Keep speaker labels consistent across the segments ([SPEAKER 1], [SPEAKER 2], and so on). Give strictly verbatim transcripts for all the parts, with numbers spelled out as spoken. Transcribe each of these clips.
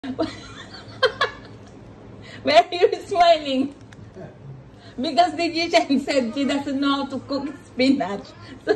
[SPEAKER 1] Why are you smiling? Because the Jishan said she doesn't know how to cook spinach. So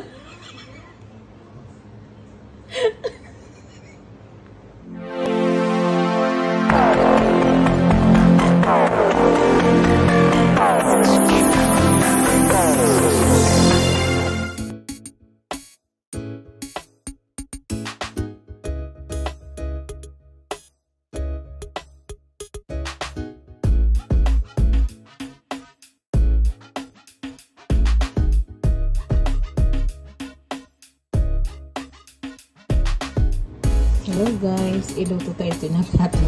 [SPEAKER 1] hello guys, iluto tayo tinatapin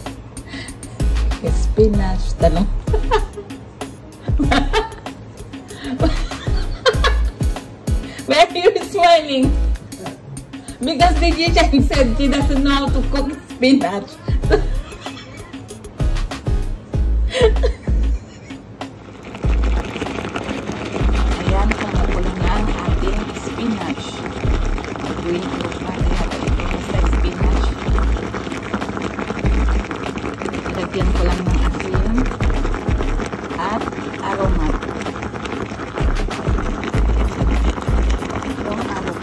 [SPEAKER 1] spinach, talong. Why are you smiling? Because the Jishan said she doesn't know how to cook spinach. Ayan, kumukulo na ang ating spinach. Green fruit na spinach. Ilagyan ko lang ng asin at aromat. Yung aromat.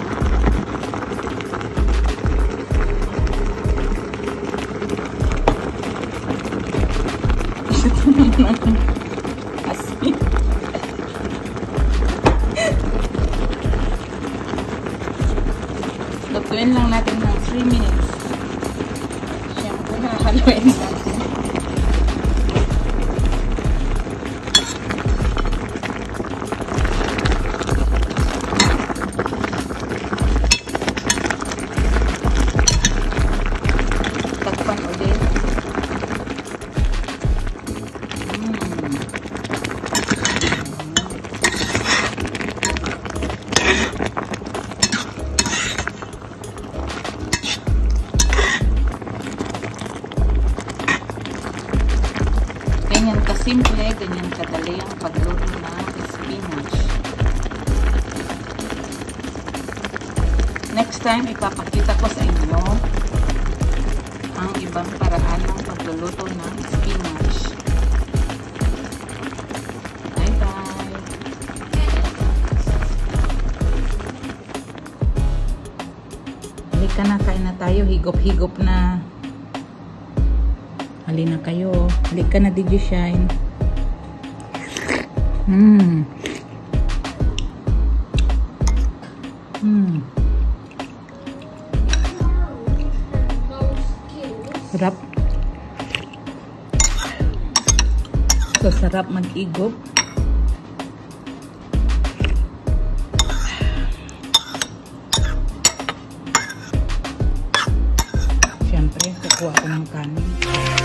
[SPEAKER 1] Ito naman asin. Lutuin lang natin ng three minutes. Siyempre, nakahaluin natin. Takpan ulit. Mm. Ganyan kasimple, ganyan kadali ang pagluto ng spinach. Next time, ipapakita ko sa inyo ang ibang paraan ng pagluluto ng spinach. Bye-bye! Halika na, kain na tayo. Higop-higop na. Hali na kayo. Halika na, did you shine? Hmm. Hmm. Sarap. So, sarap mag-igop. Siyempre, kukuha ko ng kanin.